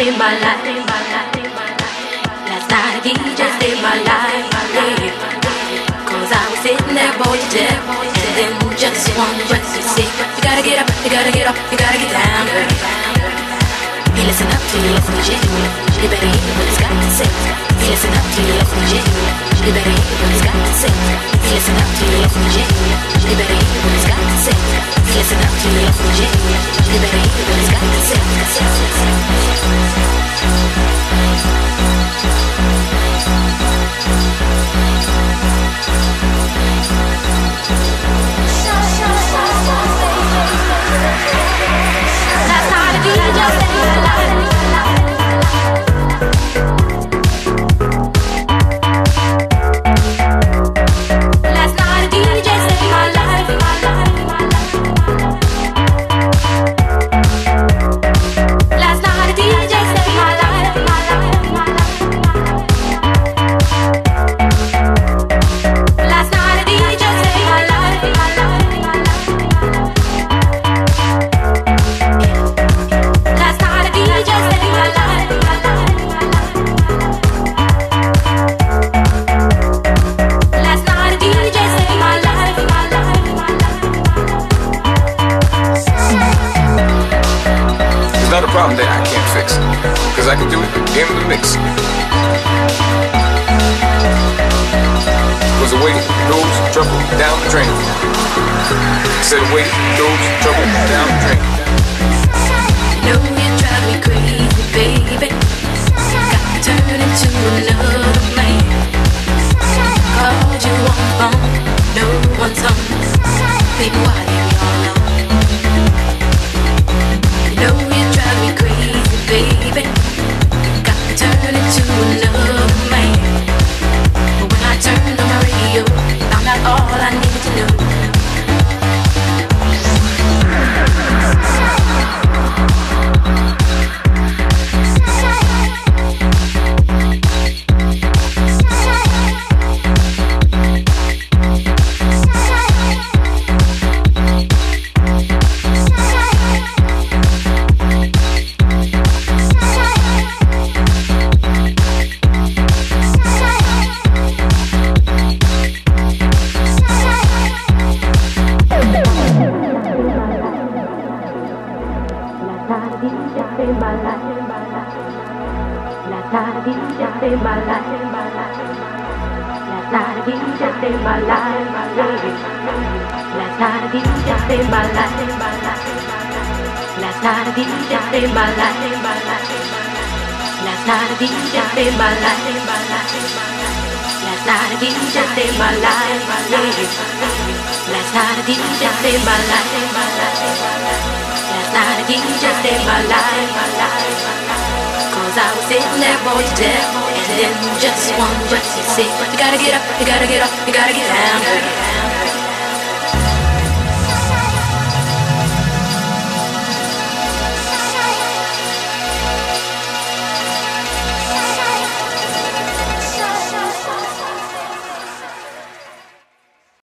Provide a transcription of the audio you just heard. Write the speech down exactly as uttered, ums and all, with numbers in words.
saved my life. Last night a D J saved my life. Yeah. Cause I was sitting there bored to death, and then just one breath he said, you gotta get up, you gotta get up, you gotta get down, girl. He listen up to you, listen to J. You better hear what he's got to say. He listen up to you, listen to J. You better hear what he's got to say. He listen up to you, listen to J. You better hear what he's got to say. He listen up to you, listen to J. You better hear what he's got to say. Last night a D J saved my life. Last night a D J saved my life. Last night a D J saved my life. Last night a D J saved my life. Last night a D J saved my life. Last night a D J saved my life. It's not a problem that I can't fix, cause I can do it in the mix. Cause away goes trouble down the drain. Said away goes trouble down the drain. You know you drive me crazy, baby. Got me turning to another man. Called you on the phone, no one's home. Baby, why you all alone? You know you drive me crazy, baby. Got me turning to another man. But when I turned on my radio, found out all I needed to know. Last night a D J saved my life. Last night a D J saved my life. Last night a D J saved my life. Last night a D J saved my life. Last night a D J saved my life. Last night a D J saved my life. Last night a D J saved my life. Last night a D J saved my life. Cause I was sitting there bored to death, and then just one breath he said, you gotta get up, you gotta get up, you gotta get down, girl.